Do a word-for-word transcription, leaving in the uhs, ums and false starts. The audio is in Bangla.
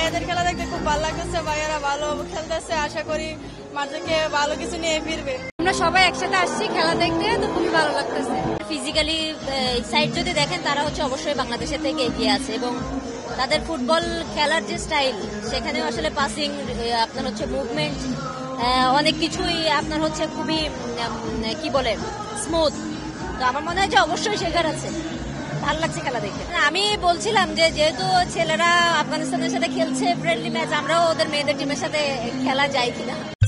ভাইদের খেলা দেখতে খুব ভালো লাগতেছে, ভাইয়ারা ভালো খেলতেছে, আশা করি মাঠ থেকে ভালো কিছু নিয়ে ফিরবে। আমরা সবাই একসাথে আসছি খেলা দেখতে, তো খুবই ভালো লাগতেছে। ফিজিক্যালি সাইড যদি দেখেন তারা হচ্ছে অবশ্যই বাংলাদেশের থেকে এগিয়ে আছে এবং তাদের ফুটবল খেলার যে স্টাইল সেখানেও আসলে পাসিং আপনার হচ্ছে মুভমেন্ট অনেক কিছুই আপনার হচ্ছে খুবই কি বলে স্মুথ। তো আমার মনে হয় যে অবশ্যই শেখার আছে, ভালো লাগছে খেলা দেখে। আমি বলছিলাম যে যেহেতু ছেলেরা আফগানিস্তানের সাথে খেলছে ফ্রেন্ডলি ম্যাচ, আমরাও ওদের মেয়েদের টিমের সাথে খেলা যাই কিনা।